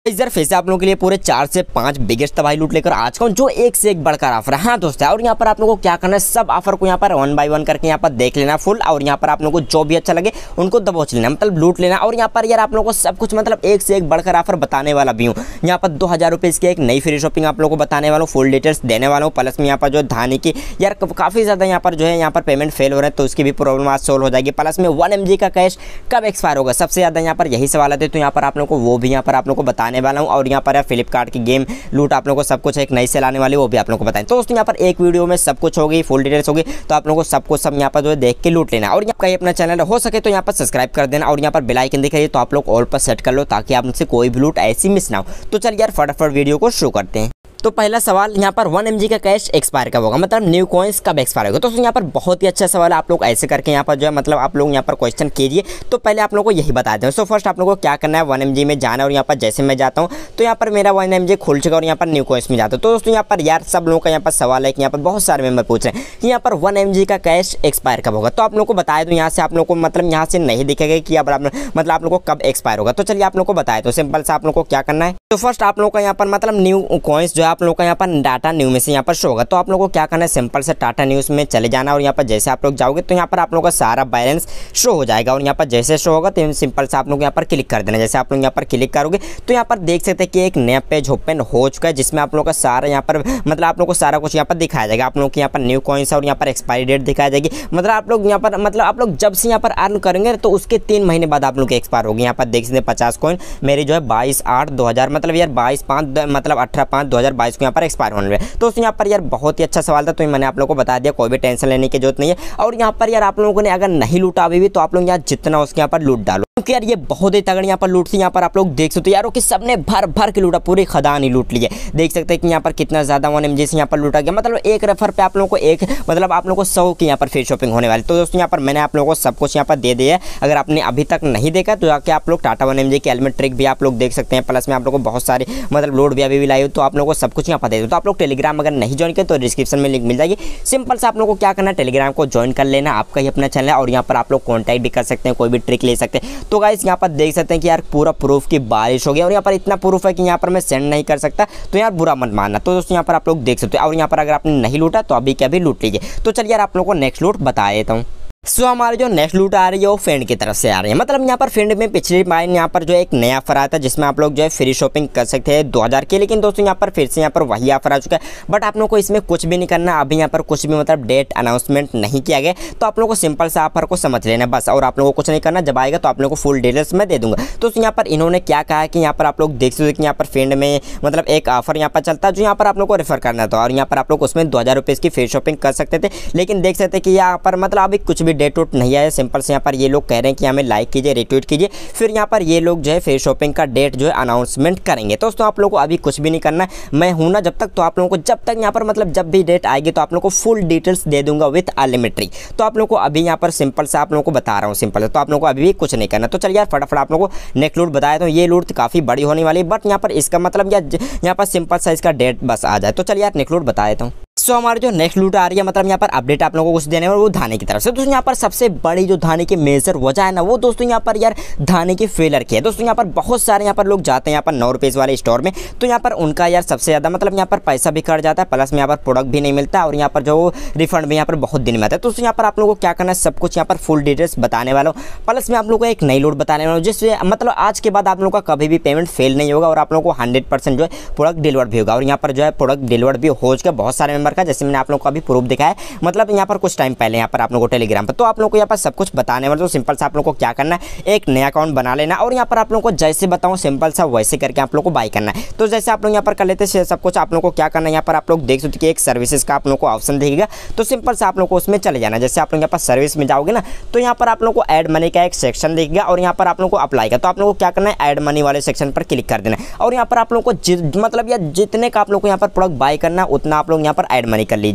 इस फिर से आप लोगों के लिए पूरे 4 से 5 बिगेस्ट तबाही लूट लेकर आ चुका हूं, जो एक से एक बढ़कर ऑफर है। हाँ दोस्तों, और यहाँ पर आप लोगों को क्या करना है, सब ऑफर को यहाँ पर 1 बाय 1 करके यहाँ पर देख लेना फुल, और यहाँ पर आप लोगों को जो भी अच्छा लगे उनको दबोच लेना, मतलब लूट लेना। और यहाँ पर यार आप लोगों को सब कुछ मतलब एक से एक बढ़कर ऑफर बताने वाला भी हूँ। यहाँ पर 2000 रुपये की एक नई फ्री शॉपिंग आप लोगों को बताने वाला हूँ, फुल डिटेल्स देने वाला हूँ। प्लस में यहाँ पर जो धानी की यार काफ़ी ज़्यादा यहाँ पर जो है यहाँ पर पेमेंट फेल हो रहे हैं, तो उसकी भी प्रॉब्लम आज सोल्व हो जाएगी। प्लस में 1 MG का कैश कब एक्सपायर होगा, सबसे ज़्यादा यहाँ पर यही सवाल आते, तो यहाँ पर आप लोगों को वो भी यहाँ पर आप लोगों को बताने वाला हूँ। और यहाँ पर फ्लिपकार्ट की गेम लूट आप लोगों को सब कुछ एक नई सेल आने वाली वो भी आप लोगों को बताएं। तो दोस्तों यहाँ पर एक वीडियो में सब कुछ होगी, फुल डिटेल्स होगी, तो आप लोगों को सब कुछ सब यहाँ पर जो है देख के लूट लेना। और यहाँ पर अपना चैनल हो सके तो यहाँ पर सब्सक्राइब कर देना, और यहाँ पर बेल आइकन दिख रही है तो आप लोग ऑल पर सेट कर लो, ताकि आपसे कोई भी लूट ऐसी मिस ना हो। तो चलिए यार फटाफट वीडियो को शुरू करते हैं। तो पहला सवाल यहाँ पर 1 MG का कैश एक्सपायर कब होगा, मतलब न्यू कॉइन्स कब एक्सपायर होगा। तो यहाँ पर बहुत ही अच्छा सवाल है, आप लोग ऐसे करके यहाँ पर जो है मतलब आप लोग यहाँ पर क्वेश्चन कीजिए। तो पहले आप लोगों को यही बता दें। सो फर्स्ट आप लोगों को क्या करना है, 1 MG में जाना, और यहाँ पर जैसे मैं जाता हूँ तो यहाँ पर मेरा 1 MG खुल चुका और यहाँ पर न्यू कॉइन्स में जाता हूँ। तो दोस्तों यहाँ पर यार सब लोगों का यहाँ पर सवाल है कि यहाँ पर बहुत सारे मेंबर पूछ रहे हैं कि यहाँ पर 1 MG का कैश एक्सपायर कब होगा। तो आप लोग को बताया दूँ, यहाँ से आप लोग को मतलब यहाँ से नहीं दिखेगा कि अब मतलब आप लोग को कब एक्सपायर होगा। तो चलिए आप लोग को बताया, तो सिंपल से आप लोग को क्या करना है। तो फर्स्ट आप लोग का यहाँ पर मतलब न्यू कॉइन्स जो है आप लोग का यहाँ पर टाटा न्यू में से यहाँ पर शो होगा। तो आप लोगों को क्या करना है, सिंपल से टाटा न्यूज़ में चले जाना, और यहाँ पर जैसे आप लोग जाओगे तो यहाँ पर आप लोगों का सारा बैलेंस शो हो जाएगा। और यहाँ पर जैसे शो होगा तो सिंपल से आप लोग यहाँ पर क्लिक कर देना। जैसे आप लोग यहाँ पर क्लिक करोगे तो यहाँ पर देख सकते हैं कि एक नया पेज ओपन हो चुका है, जिसमें आप लोगों का सारा यहाँ पर मतलब आप लोग को सारा कुछ यहाँ पर दिखाया जाएगा। आप लोग को यहाँ पर न्यू कॉइन्स और यहाँ पर एक्सपायरी डेट दिखाई जाएगी। मतलब आप लोग यहाँ पर मतलब आप लोग जब से यहाँ पर अर्न करेंगे तो उसके 3 महीने बाद आप लोग एक्सपायर होगी। यहाँ पर देख सकते हैं 50 कॉइन मेरी जो है 22/8/2000 मतलब यार 22/5 मतलब 18/5/2022 को यहाँ पर एक्सपायर होने वाले। तो यहाँ पर यार बहुत ही अच्छा सवाल था, तो मैंने आप लोगों को बता दिया, कोई भी टेंशन लेने की जरूरत नहीं है। और यहाँ पर यार आप लोगों ने अगर नहीं लूटा अभी भी, तो आप लोग यहाँ जितना उसके यहाँ पर लूट डालो, क्योंकि यार ये बहुत ही तगड़ी यहाँ पर लूट थी। यहाँ पर आप लोग देख सकते हो यारों कि सबने भर भर के लूटा, पूरी खदान ही लूट ली है। देख सकते हैं कि यहाँ पर कितना ज़्यादा 1 MG से यहाँ पर लूटा गया, मतलब एक रेफर पे आप लोगों को एक मतलब आप लोगों को 100 की यहाँ पर फ्री शॉपिंग होने वाली। तो दोस्तों यहाँ पर मैंने आप लोगों को सब कुछ यहाँ पर दे दिया है। अगर आपने अभी तक नहीं देखा तो जाके आप लोग टाटा 1 MG की एलिमेंट ट्रिक भी आप लोग देख सकते हैं। प्लस में आप लोगों को बहुत सारे मतलब लोड भी अभी भी लाई हो, तो आप लोगों को सब कुछ यहाँ पर दे दो। तो आप लोग टेलीग्राम अगर नहीं ज्वाइन करें तो डिस्क्रिप्शन में लिंक मिल जाएगी। सिंपल से आप लोगों को क्या करना है, टेलीग्राम को ज्वाइन कर लेना, आपका ही अपना चैनल है, और यहाँ पर आप लोग कॉन्टैक्ट भी कर सकते हैं, कोई भी ट्रिक ले सकते हैं। तो गाइस यहाँ पर देख सकते हैं कि यार पूरा प्रूफ की बारिश हो गई, और यहाँ पर इतना प्रूफ है कि यहाँ पर मैं सेंड नहीं कर सकता, तो यार बुरा मत मानना। तो दोस्तों यहाँ पर आप लोग देख सकते हैं, और यहाँ पर अगर आपने नहीं लूटा तो अभी क्या भी लूट लीजिए। तो चलिए यार आप लोगों को नेक्स्ट लूट बता देता हूँ। सो हमारी जो नेक्स्ट लूट आ रही है वो फ्रेंड की तरफ से आ रही है। मतलब यहाँ पर फ्रेंड में पिछली बार यहाँ पर जो एक नया ऑफर आया था, जिसमें आप लोग जो है फ्री शॉपिंग कर सकते हैं 2000 की। लेकिन दोस्तों यहाँ पर फिर से यहाँ पर वही ऑफर आ चुका है, बट आप लोग को इसमें कुछ भी नहीं करना। अभी यहाँ पर कुछ भी मतलब डेट अनाउंसमेंट नहीं किया गया, तो आप लोग को सिंपल सा ऑफर को समझ लेना बस, और आप लोगों को कुछ नहीं करना। जब आएगा तो आप लोग को फुल डिटेल्स मैं दे दूंगा। तो यहाँ पर इन्होंने क्या कहा है कि यहाँ पर आप लोग देख सकते हो कि यहाँ पर फ्रेंड में मतलब एक ऑफर यहाँ पर चलता है, जो यहाँ पर आप लोग को रेफर करना था, और यहाँ पर आप लोग उसमें 2000 रुपये की फ्री शॉपिंग कर सकते थे। लेकिन देख सकते कि यहाँ पर मतलब अभी कुछ भी डेट वोट नहीं आया। सिंपल से यहाँ पर ये लोग कह रहे हैं कि हमें लाइक कीजिए, रिट्वीट कीजिए, फिर यहाँ पर ये लोग जो है फ्री शॉपिंग का डेट जो है अनाउंसमेंट करेंगे। तो दोस्तों आप लोगों को अभी कुछ भी नहीं करना है, मैं हूं ना जब तक, तो आप लोगों को जब तक यहाँ पर मतलब जब भी डेट आएगी तो आप लोगों को फुल डिटेल्स दे दूंगा विथ अनलिमिटेड। तो आप लोगों को अभी यहाँ पर सिंपल से आप लोगों को बता रहा हूँ, सिंपल है, तो आप लोगों को अभी भी कुछ नहीं करना। तो चलिए यार फटाफट आप लोगों को नेक्स्ट लूट बताया। तो ये लूट काफ़ी बड़ी होने वाली है, बट यहाँ पर इसका मतलब यहाँ पर सिंपल सा इसका डेट बस आ जाए। तो चलिए यार नेक्स्ट लूट बता देता हूँ। सो हमारी जो नेक्स्ट लूट आ रही है, मतलब यहाँ पर अपडेट आप लोगों को कुछ देने और वो धानी की तरफ से। दोस्तों यहाँ पर सबसे बड़ी जो धानी की मेजर वजह है ना, वो दोस्तों यहाँ पर यार धानी की फेलर की है। दोस्तों यहाँ पर बहुत सारे यहाँ पर लोग जाते हैं यहाँ पर 9 रुपये वाले स्टोर में, तो यहाँ पर उनका यार सबसे ज़्यादा मतलब यहाँ पर पैसा भी कट जाता है, प्लस में यहाँ पर प्रोडक्ट भी नहीं मिलता, और यहाँ पर जो रिफंड भी यहाँ पर बहुत दिन में आता है। तो यहाँ पर आप लोगों को क्या करना है, सब कुछ यहाँ पर फुल डिटेल्स बताने वाला हूँ। प्लस में आप लोगों को एक नई लूट बताने वाला हूँ, जिससे मतलब आज के बाद आप लोगों का कभी भी पेमेंट फेल नहीं होगा, और आप लोगों को 100% जो है प्रोडक्ट डिलीवर्ड भी होगा। और यहाँ पर जो है प्रोडक्ट डिलीवर्ड भी हो चुका है बहुत सारे मेंबर का, जैसे मैंने आप लोग को अभी प्रूफ दिखाया है, मतलब यहाँ पर कुछ टाइम पहले यहाँ पर आप लोगों को टेलीग्राम पर। तो आप लोगों को यहाँ पर सब कुछ बताने वाला। तो सिंपल से आप लोगों को क्या करना है, एक नया अकाउंट बना लेना, और यहाँ पर आप लोगों को जैसे बताऊँ सिंपल सा वैसे करके आप लोगों को बाय करना है। तो जैसे आप लोग यहाँ पर कर लेते हैं सब कुछ, आप लोगों को क्या करना है, यहाँ पर आप लोग देख सकते कि एक सर्विसेज का आप लोगों को ऑप्शन दिखेगा। तो सिंपल से आप लोग को उसमें चले जाना। जैसे आप लोग यहाँ पर सर्विस में जाओगे ना, तो यहाँ पर आप लोग को ऐड मनी का एक सेक्शन दिखेगा, और यहाँ पर आप लोग को अप्लाई का। तो आप लोग को क्या करना है, ऐड मनी वाले सेक्शन पर क्लिक कर देना है, और यहाँ पर आप लोग को मतलब या जितने का आप लोग को यहाँ पर प्रोडक्ट बाय करना है उतना आप लोग यहाँ पर ऐड मनी कर लीजिए।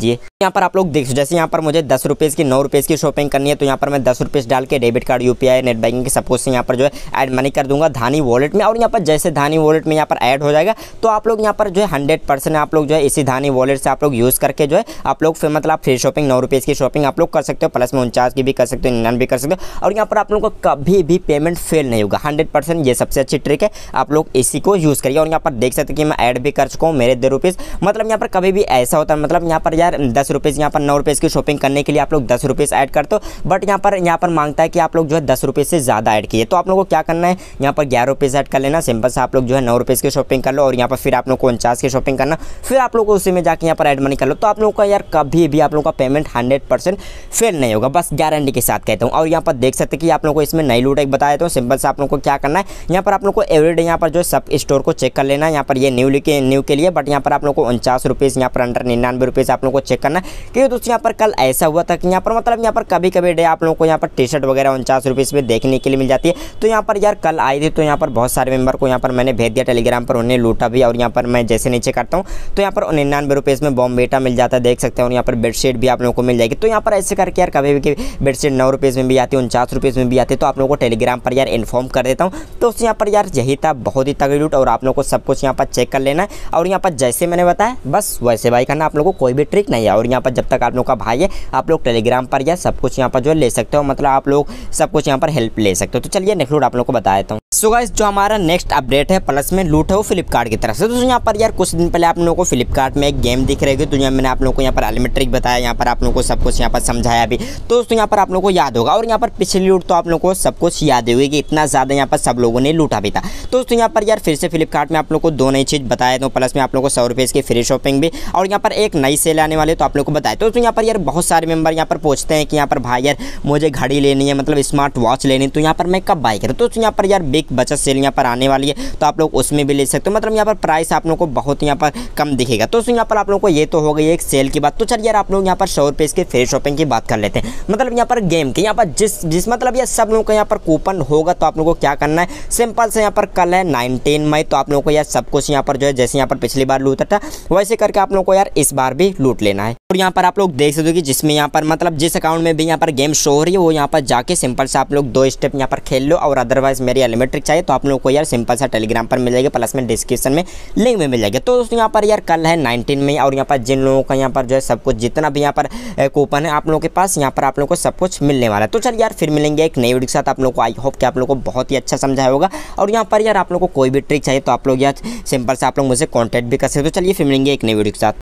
यहाँ पर आप लोग देख सकते जैसे यहाँ पर मुझे 10 रुपये की 9 रुपये की शॉपिंग करनी है तो यहाँ पर मैं 10 रुपये डाल के debit card UPI net banking के सपोज से यहाँ पर जो है ऐड मनी कर दूंगा धानी वॉलेट में। और यहाँ पर जैसे धानी वॉलेट में यहाँ पर ऐड हो जाएगा तो आप लोग यहाँ पर जो है 100% आप लोग जो है इसी धानी वॉलेट से आप लोग यूज़ करके जो है आप लोग फिर मतलब फ्री शॉपिंग 9 रुपये की शॉपिंग आप लोग कर सकते हो, प्लस में 49 की भी कर सकते हो, 99 भी कर सकते हो। और यहाँ पर आप लोगों को कभी भी पेमेंट फेल नहीं होगा 100%। ये सबसे अच्छी ट्रिक है, आप लोग इसी को यूज़ करिए। और यहाँ पर देख सकते कि मैं ऐड भी कर चुका हूँ मेरे 2 रुपये। मतलब यहाँ पर कभी भी ऐसा होता है मतलब यहाँ पर यार 10 रुपये यहाँ पर 9 रुपये की शॉपिंग करने के लिए आप लोग 10 रुपये ऐड करते हो, बट यहाँ पर मांगता है कि आप लोग जो है 10 रुपये से ज़्यादा ऐड किए। तो आप लोगों को क्या करना है, यहाँ पर 11 रुपये ऐड कर लेना, सिंपल से आप लोग जो है 9 रुपये की शॉपिंग कर लो। और यहाँ पर फिर आप लोग को 49 की शॉपिंग करना, फिर आप लोग को उसी में जाकर यहाँ पर ऐड मनी कर लो। तो आप लोगों का यार कभी भी आप लोगों का पेमेंट 100% फेल नहीं होगा, बस गारंटी के साथ कहता हूँ। और यहाँ पर देख सकते कि आप लोगों को इसमें नई लूट एक बताया तो सिंपल से आप लोगों को क्या करना है, यहाँ पर आप लोग को एवरीडे यहाँ पर जो सब स्टोर को चेक कर लेना है। यहाँ पर ये न्यू के लिए, बट यहाँ पर आप लोग को 49 रुपये यहाँ पर अंडर 99 रुपये आप लोग को चेक करना है। क्योंकि दोस्तों यहाँ पर कल ऐसा हुआ था कि यहाँ पर मतलब यहाँ पर कभी कभी डे आप लोगों को यहाँ पर टी शर्ट वगैरह 49 रुपये में देखने के लिए मिल जाती है। तो यहाँ पर यार कल आई थी तो यहाँ पर बहुत सारे मेंबर को यहाँ पर मैंने भेज दिया टेलीग्राम पर, उन्हें लूटा भी। और यहाँ पर मैं जैसे नीचे करता हूँ तो यहाँ पर 99 रुपये में बॉम्बेटा मिल जाता है, देख सकते हैं। और यहाँ पर बेडशीट भी आप लोगों को मिल जाएगी। तो यहाँ पर ऐसे करके यार कभी भी बेडशीट 9 रुपये में भी आती है, 49 रुपये में भी आती है। तो आप लोगों को टेलीग्राम पर यार इन्फॉर्म कर देता हूँ। तो उस यहाँ पर यार यही था बहुत ही तगड़ी लूट। और आप लोगों को सब कुछ यहाँ पर चेक कर लेना है। और यहाँ पर जैसे मैंने बताया बस वैसे भाई करना, आप लोगों को कोई भी ट्रिक नहीं है। और यहाँ पर जब तक आप लोग का भाई है आप लोग टेलीग्राम पर या सब कुछ यहाँ पर जो ले सकते हो, मतलब आप लोग सब कुछ यहाँ पर हेल्प ले सकते हो। तो चलिए नेक्स्ट लूट आप लोग को बता देता हूँ। सो गाइस जो हमारा नेक्स्ट अपडेट है प्लस में लूट है वो फ्लिपकार्ट की तरफ से। तो यहाँ पर यार कुछ दिन पहले आप लोगों को फ्लिपकार्ट में एक गेम दिख रही है, तो मैंने आप लोगों को यहाँ पर अनलिमिटेड ट्रिक बताया, यहाँ पर आप लोगों को सब कुछ यहाँ पर समझाया भी। तो दोस्तों यहाँ पर आप लोगों को याद होगा। और यहाँ पर पिछली लूट तो आप लोगों को सब कुछ याद होगी कि इतना ज़्यादा यहाँ पर सब लोगों ने लूटा भी था। तो दोस्तों यहाँ पर यार फिर से फ्लिपकार्ट में आप लोग को 2 नई चीज़ बताया, तो प्लस में आप लोग को 100 रुपये की फ्री शॉपिंग भी, और यहाँ पर एक नई सेल आने वाली तो आप लोग को बताया। तो दोस्तों यहाँ पर यार बहुत सारे मेंबर यहाँ पर पूछते हैं कि यहाँ पर भाई यार मुझे घड़ी लेनी है, मतलब स्मार्ट वॉच लेनी, तो यहाँ पर मैं कब बाय करूँ। तो यहाँ पर यार बिग बचत सेल यहाँ पर आने वाली है, तो आप लोग उसमें भी ले सकते हो। मतलब यहाँ पर प्राइस आप लोगों को बहुत यहाँ पर कम दिखेगा। तो यहाँ पर आप लोगों को ये तो हो गई एक सेल की बात। तो चलिए यार आप लोग यहाँ पर 100 रुपये की फ्री शॉपिंग की बात कर लेते हैं। मतलब यहाँ पर गेम की यहाँ पर जिस मतलब ये सब लोगों का यहाँ पर कूपन होगा। तो आप लोगों को क्या करना है, सिंपल से यहाँ पर कल है 19 मई, तो आप लोगों को यार सब कुछ यहाँ पर जो है जैसे यहाँ पर पिछली बार लूटा था वैसे करके आप लोगों को यार इस बार भी लूट लेना है। और यहाँ पर आप लोग देख सकते हो कि जिसमें यहाँ पर मतलब जिस अकाउंट में भी यहाँ पर गेम शो हो रही है वो यहाँ पर जाके सिंपल से आप लोग 2 स्टेप यहाँ पर खेल लो। और अदरवाइज मेरी अनलिमिटेड चाहिए तो आप लोगों को यार सिंपल सा टेलीग्राम पर मिल जाएगा, प्लस में डिस्क्रिप्शन में लिंक में मिल जाएगा। तो दोस्तों यहाँ पर यार कल है 19 मई, और यहाँ पर जिन लोगों का यहाँ पर जो है सब कुछ जितना भी यहाँ पर कूपन है आप लोगों के पास, यहाँ पर आप लोगों को सब कुछ मिलने वाला है। तो चलिए यार फिर मिलेंगे एक नई वीडियो के साथ। आप लोगों को आई होप कि आप लोगों को बहुत ही अच्छा समझाया होगा। और यहाँ पर यार आप लोगों को कोई भी ट्रिक चाहिए तो आप लोग यार सिंपल से आप लोग मुझसे कॉन्टैक्ट भी कर सकते हो। तो चलिए फिर मिलेंगे एक नई वीडियो के साथ।